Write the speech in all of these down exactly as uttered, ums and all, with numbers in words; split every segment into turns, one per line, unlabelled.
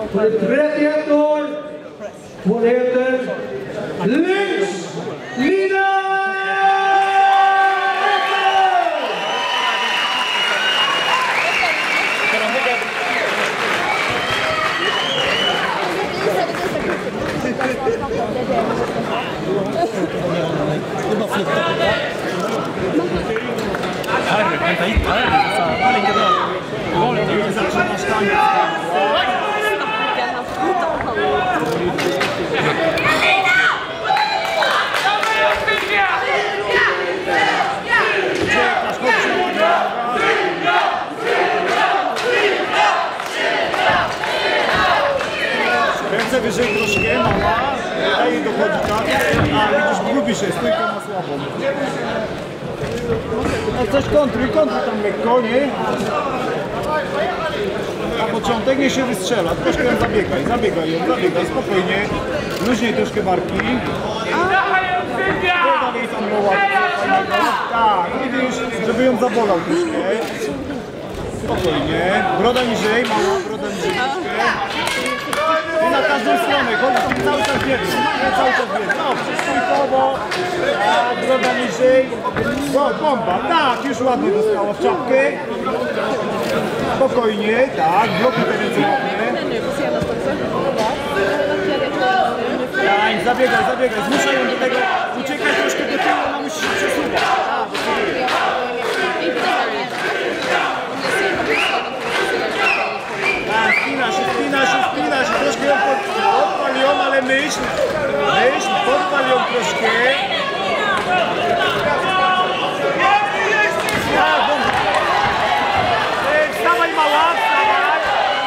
För trettioett år, hon heter Lynx Lina!
Herre, vänta hit här. Det ligger bra. Det var lite ut så att stanna. Ręce wyżej troszkę, mała, daje dochodzi tak, a widzisz, gubi się, stójka ma słabą. No coś kontruj, kontruj tam lekko, nie? Na początek nie się wystrzela, troszkę ją zabiegaj, zabiegaj ją, zabiegaj, spokojnie, luźniej troszkę barki. Dodaj tam loła, tak, widzisz, żeby ją zabolał troszkę. Spokojnie, broda niżej, mała, broda niżej troszkę. I na każdą stronę, chodzi cały czas biegnie, nie cały czas biegnie. No, stójkowo, tak, broda niżej. O, bomba, tak, już ładnie dostała w czapkę. Spokojnie, tak, blokuj te ręce ładne. Tak, zabiegaj, zabiegaj, zmuszaj ją do tego, uciekaj troszkę do tyłu, ona musi się przesuwać. Tak, spina się, spina się, spina się, troszkę ją podpal ją, ale myśl, myśl, podpal ją troszkę. Tak, bomba. Wstawaj mała, wstawaj.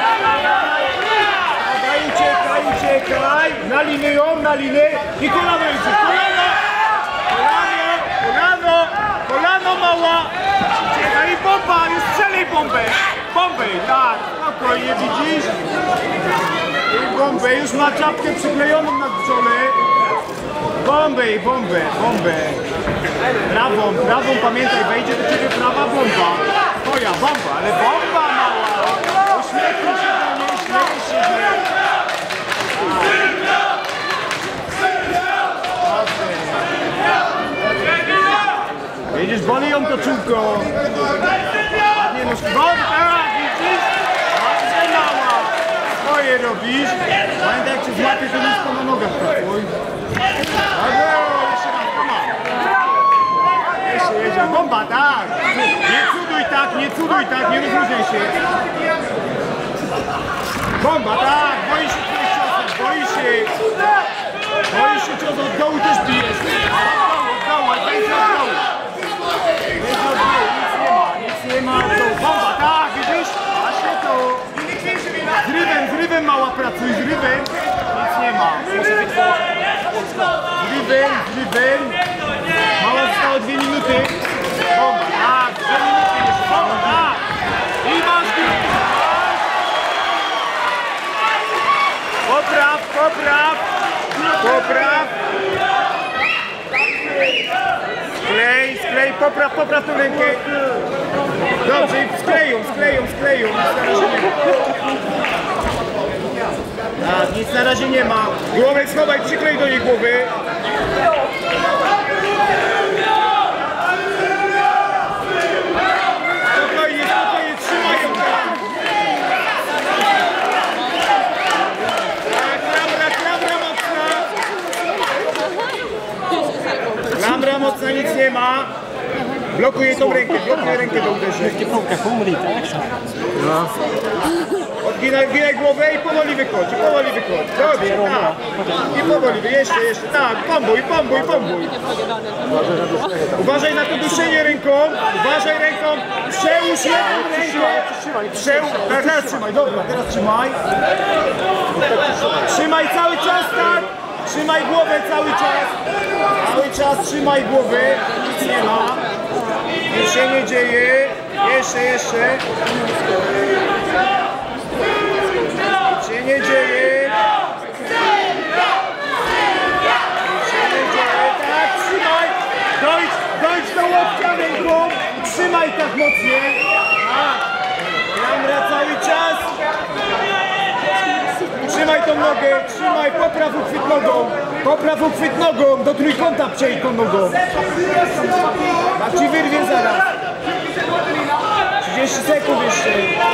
Dawaj, uciekaj, uciekaj. Na linię ją, na linię i kolano idzie, kolano. Kolano, kolano, kolano mała. Uciekaj i bomba, już strzelaj bombę. Bombę, tak, spokojnie, widzisz? I bombę, już ma czapkę przyklejoną na czole. Bombę, bombę, bombę. Prawą, prawą, pamiętaj, wejdzie do ciebie prawa bomba. Twoja bomba, ale bomba mała. Uśmiechnij się do niej, śmiej się z niej. Widzisz, boli ją to czółko. Ładnie nóżki. Bomba, widzisz? Bardzo mała. Swoje robisz. Pamiętaj, jak cię złapie, to nóżko na nogach pracuj. Jeszcze raz, bomba. Jeszcze jedzie. Bomba, tak. Nie cuduj tak, nie cuduj tak, nie rozluźniaj się. Bomba, tak. Boi się twoich ciosów, boi się. Boi się ciosów, od dołu też bijesz. Od dołu, od dołu, wejdź od dołu. Wejdź od dołu, nic nie ma, nic nie ma. Bomba, tak, widzisz? Właśnie to. Z rybem, z rybem mała pracuj, z rybem. Nic nie ma. Z rybem, z rybem. Mała zostało dwie minuty. Bomba, tak, dwie minuty jeszcze. Bomba, tak. I masz minuty. Popraw, popraw. Popraw. Sklej, sklej, popraw, popraw tą rękę. Dobrze, skleją, skleją, skleją. Tak, nic na razie nie ma. Głowę schowaj, przyklej do niej głowy. Spokojnie, spokojnie, trzymaj ją. Tak, klamra, klamra mocna. Klamra mocna, nic nie ma. Blokuje tą rękę, blokuje rękę do uderzenia. No. Odginaj, odginaj głowę i powoli wychodź, i powoli wychodź. Dobrze, tak. I powoli, jeszcze, jeszcze, tak, pombuj, pombuj, pombuj. Uważaj na to duszenie ręką, uważaj ręką, przełóż jedną ręką. Przełóż, teraz trzymaj, dobra, teraz trzymaj. Trzymaj cały czas, tak. Trzymaj głowę cały czas. Cały czas trzymaj głowę, nic nie ma. Nic się nie dzieje. Jeszcze, jeszcze. Nic się nie dzieje. Nic się nie dzieje. Tak, trzymaj. Dojdź, dojdź do łokcia ręką. Trzymaj tak mocniej. Tak. Klamra cały czas. Trzymaj tą nogę, trzymaj, popraw uchwyt nogą. Popraw uchwyt nogą, do trójkąta przejdź tą nogą. Tak ci wyrwie zaraz. trzydzieści sekund jeszcze.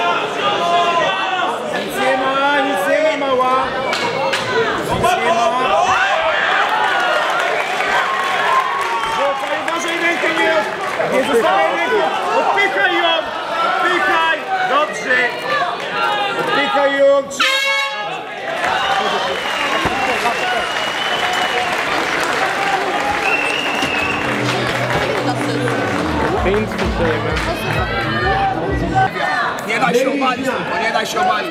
Nic nie ma, nic nie ma, mała. Nic nie ma. Uważaj, rękę nie, nie zostawiaj rękę. Odpychaj ją, odpychaj. Dobrze. Odpychaj ją.
Nie daj się obalić, tylko nie daj się obalić.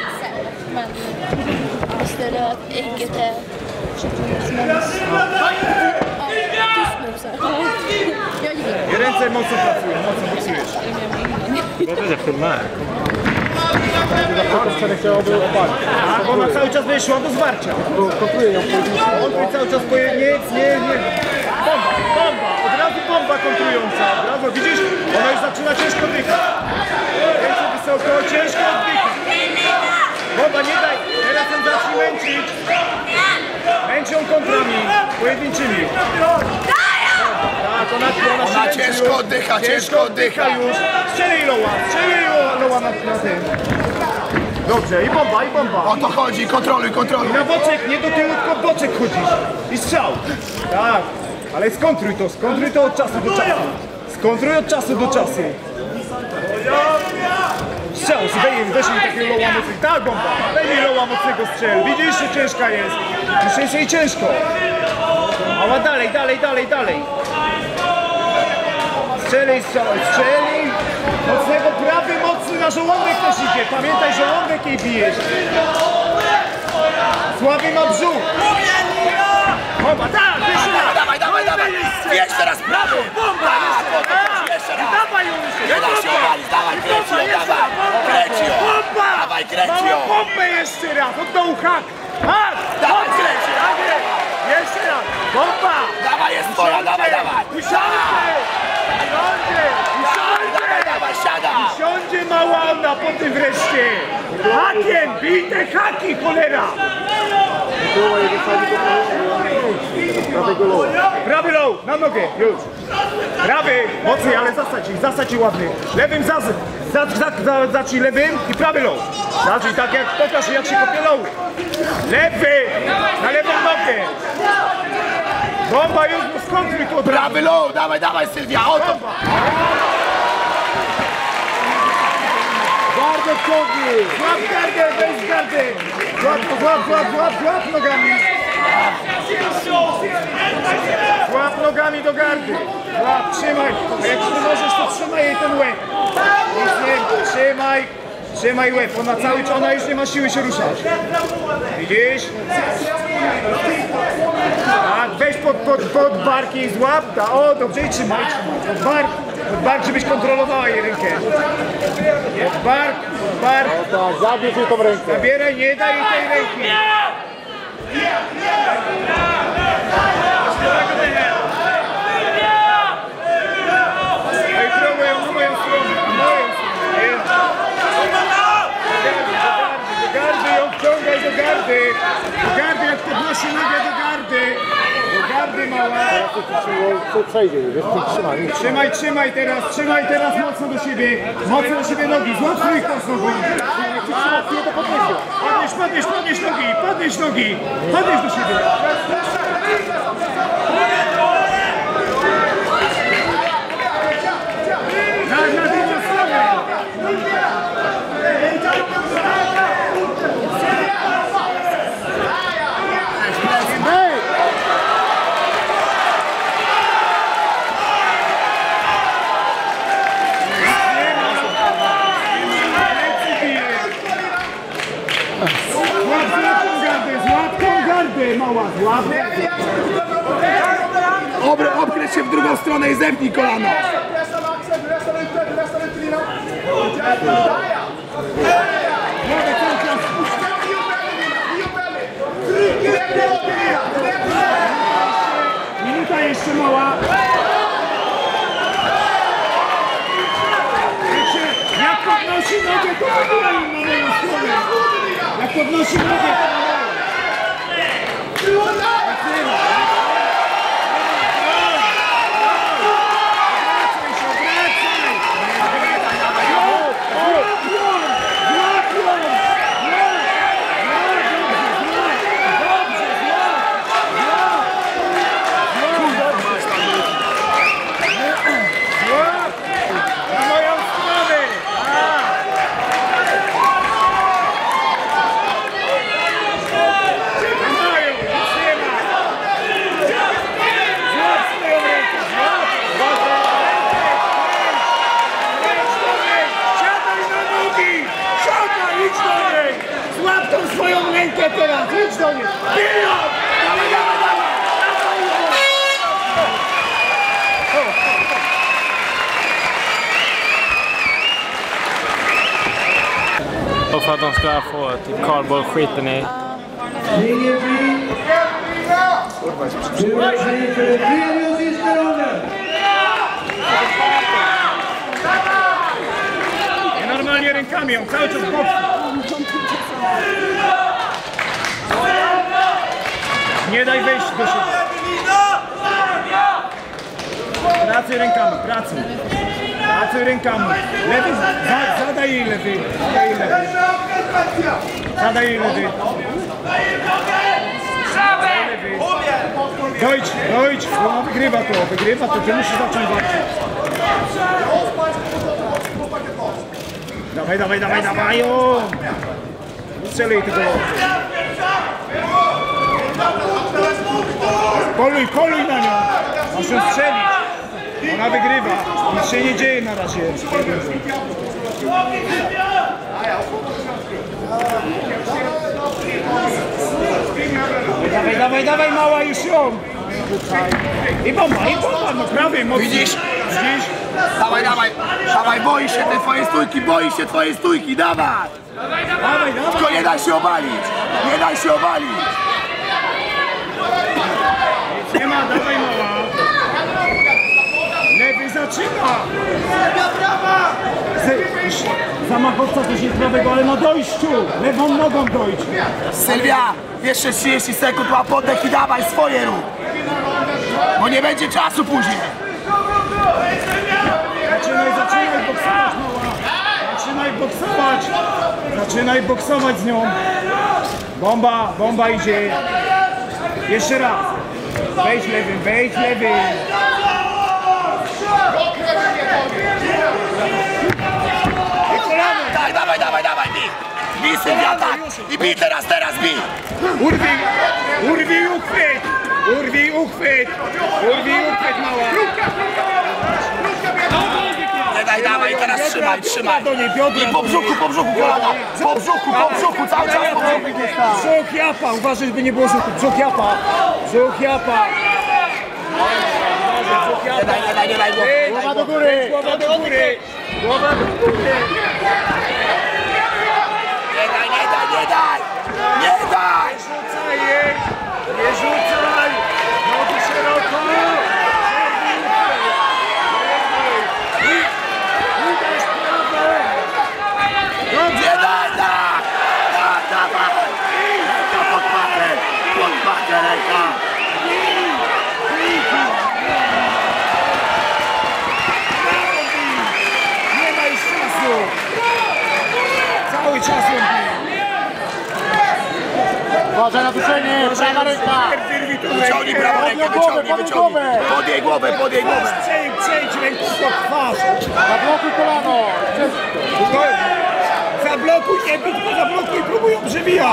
I ręce mocno pracują, mocno boksujesz. A ona cały czas będzie szła do zwarcia. On cały czas powie, nie, nie, nie. Bomba, bomba, od razu bomba kontrująca. Od razu, widzisz, ona już zaczyna ciężko dychać. Ręce wysoko, ciężko oddychać. Bomba, nie daj, teraz on zacznie męczyć. Męczą kontrami, pojedynczymi. Tak, ona, ona,
Ona
się
ciężko oddycha, ciężko oddycha.
już. Strzelej loła, strzelej loła na, na tym. Dobrze, i bomba, i bomba.
O to chodzi, kontroluj, kontroluj.
I na boczek, nie do tyłu, tylko w boczek chodzisz. I strzał. Tak, ale skontruj to, skontruj to od czasu do czasu. Skontruj od czasu do czasu. Strzał, weź, weź mi takiego loła mocnego. Tak, bomba, daj mi loła mocnego strzel. Widzisz, że ciężka jest. Już jest jej ciężko. Mała dalej, dalej, dalej, dalej. Strzelej, strzelaj, strzelej. Mocnego, prawy, mocny na żołądek też idzie. Pamiętaj, żołądek jej bijesz. Słaby ma brzuch. Bomba, tak, jeszcze raz.
Dawaj, dawaj, dawaj. Wiesz teraz prawo.
Bomba,
Jeszcze raz.
dawaj ją jeszcze.
Nie da się obalić, dawaj, kręć ją, dawaj. Kręć ją.
Bomba.
Dawaj, kręć ją.
Mała bombę jeszcze raz. Od dołu hak. Hak.
Dawaj,
Dobrze.
kręć ją.
Tak jest. Jeszcze raz. Bomba.
Dawaj, jest twoja, dawaj, dawaj.
Usiądzie. Usiądzie.
Dawaj, dawaj, siada.
Siądzie mała ona po tym wreszcie! Hakiem! Bij te haki, cholera! Prawy low, na nogę, już! Prawy, mocniej, ale zasadź ich, zasadź ich ładny. Lewym zaz, zaz, zaz, zaz, zacznij lewym i prawy low. Zacznij tak jak, pokaż jak się kopie low. Lewy, na lewą nogę. Bomba już, skontruj to od razu.
Prawy low, dawaj, dawaj, Sylwia, o to.
Gardę ciągnij! Złap gardę, weź gardę! Złap, złap, złap, złap, złap nogami! Złap nogami do gardy! Złap, trzymaj! A jak nie możesz, to trzymaj jej ten łeb! Nie, trzymaj! Trzymaj łeb, ona cały czas, ona już nie ma siły się ruszać. Widzisz? Tak, weź pod, pod, pod barki i złap, ta, o dobrze i trzymaj, trzymaj. Pod bark, pod bark, żebyś kontrolowała jej rękę. Pod bark, pod bark.
Zabierz jej tą rękę.
Zabieraj, nie daj jej tej ręki. No i próbuję na moją stronę, na moją stronę. Do gardy ją wciągaj, do gardy. Do gardy, jak podnosi nogę do gardy. Do gardy mała.
Co przejdzie, wiesz, ty trzymaj.
Trzymaj, trzymaj teraz, trzymaj teraz mocno do siebie. Mocno do siebie nogi, złap trójkąt z nogą. Podnieś, podnieś, podnieś nogi, podnieś nogi. Podnieś do siebie. Tak, na drugą stronę. Mała, złap.
Obry, obkręć się w drugą stronę i zepnij kolano.
Minuta jeszcze mała. Jak podnosi nogę, to podnosi na moją stronę. Jak podnosi nogę. Złap tą swoją rękę teraz, idź do niej!
Dawaj, dawaj, dawaj!
Och för att de ska få typ kardbollskiten i.
Linje fri. Nu är det fri för den tredje och sista ronden.
Normalnie rękami, on cały czas boks. Nie daj wejść do siebie. Pracuj rękami, pracuj. Pracuj rękami. Lewy, za, zadaj jej lewy. Zadaj jej lewy. Zadaj jej lewy. Dojdź, dojdź. Ona wygrywa to, wygrywa to. Ty musisz zacząć walczyć. Dawaj, dawaj, dawaj, dawaj, o! Strzelaj tego. Poluj, poluj na nią. Masz ją strzelić. Ona wygrywa. Nic się nie dzieje na razie. Dawaj, dawaj, dawaj, mała, już ją. I bomba, i bomba, no prawie, mocno.
Widzisz?
Widzisz?
Dawaj, dawaj, dawaj, boisz się tej twojej stójki, boisz się twojej stójki, dawaj!
Dawaj, dawaj.
Tylko nie daj się obalić, nie daj się obalić!
Nie ma, dawaj mała. Lewy zaczyna. Zamachowca też jest prawego, ale na dojściu. Lewą nogą dojdź.
Sylwia, jeszcze trzydzieści sekund, łap oddech i dawaj swoje rób! Bo nie będzie czasu później!
Zaczynaj, zaczynaj boksować, mała. Zaczynaj boksować. Zaczynaj boksować z nią. Bomba, bomba idzie. Jeszcze raz. Wejdź lewym, wejdź lewym.
Tak, dawaj, dawaj, dawaj, bij! Bij, Sylwia, tak! I bij teraz, teraz bij!
Urwij, urwij uchwyt. Urwij uchwyt. Urwij uchwyt, mała.
Nie daj, dawaj, teraz trzymaj, trzymaj!
Do niej biodrem.
I po brzuchu, po brzuchu, kolana! Po brzuchu, po brzuchu, cały czas po brzuchu!
Brzuch japa, uważaj, by nie było rzutu. Brzuch japa. Brzuch japa.
Nie daj, nie daj, nie daj, głowy.
Głowa do góry. Głowa do góry. Głowa do góry.
Nie daj, nie daj, nie daj! Nie daj!
Nie rzucaj jej. Nie rzucaj. Nogi szeroko. Uderz prawe.
Nie daj, tak! Tak, dawaj! Ręka pod patę, pod patę ręka!
Nie ma już czasu. Cały czas ją bije.
Uważaj na duszenie, prawa ręka!
Wyciągnij prawą rękę, wyciągnij, wyciągnij! Podjej głowę, podjej głowę!
Przejdź, przejdź ręką pod twarz.
Zablokuj kolano!
Zablokuj, nie bij, tylko zablokuj, próbują przebijać.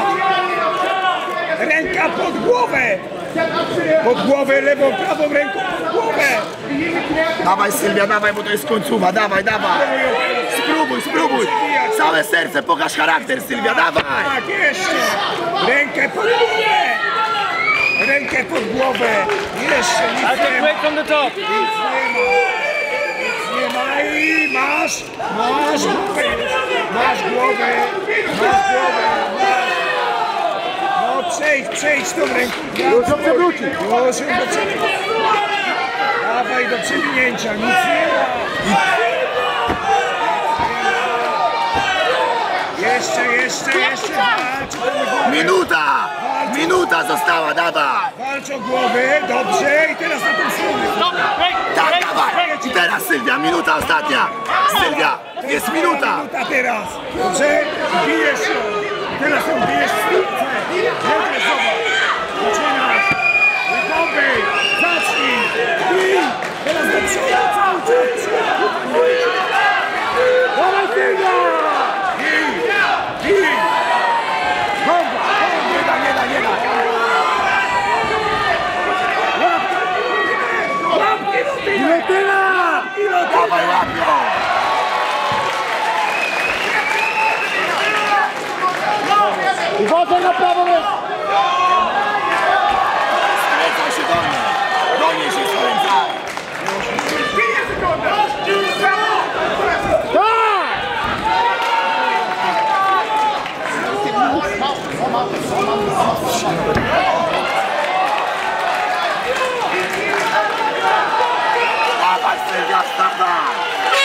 Ręka pod głowę. Pod głowę, lewą, prawą ręką pod głowę.
Dawaj, Sylwia, dawaj, bo to jest końcówa, dawaj, dawaj! Spróbuj, spróbuj! Całe serce, pokaż charakter, Sylwia, dawaj!
Tak, jeszcze. Rękę pod głowę. Rękę pod głowę. Jeszcze, nic nie ma.
from the top.
Nic nie ma. Nic nie ma i masz, masz głowę. Masz głowę. Masz głowę. Masz. No przejdź, przejdź tą ręką.
Już ją przewrócić!
Już ją do przewinięcia. Dawaj do przewinięcia, nic nie ma. Jeszcze, jeszcze, jeszcze walcz.
Minuta! Minuta została, dawaj!
Walcz o głowę, dobrze, i teraz na tą stronę.
Tak, dawaj! I teraz Sylwia, minuta ostatnia! Sylwia, jest minuta!
Minuta teraz, dobrze? Bijesz ją. Teraz ją bijesz w stronę. Dobrze, zobacz. Zaczynasz. Gotowy. Zacznij. Bij. Teraz do przodu cały czas. Dawaj, Sylwia! Bij. Bij. Bomba. Nie da, nie da, nie da. Łapki do tyłu. Gilotyna.
Dawaj, łapią!
Uważaj na prawo rękę!
Skręcaj się do niej! Do niej się skręcaj! Dawaj, Sylwia, wstawaj!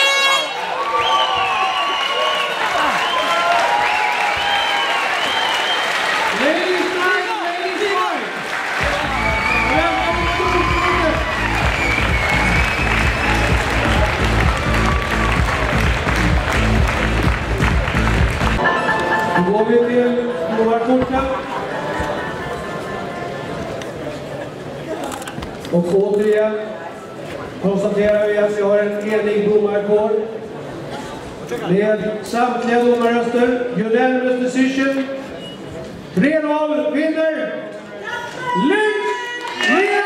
Ladies fight, ladies fight. Då går vi till domarkorten. Och återigen konstaterar vi att vi har en enig domarkår med samtliga domarröster. Unanimous decision. tre noll vinner Lynx!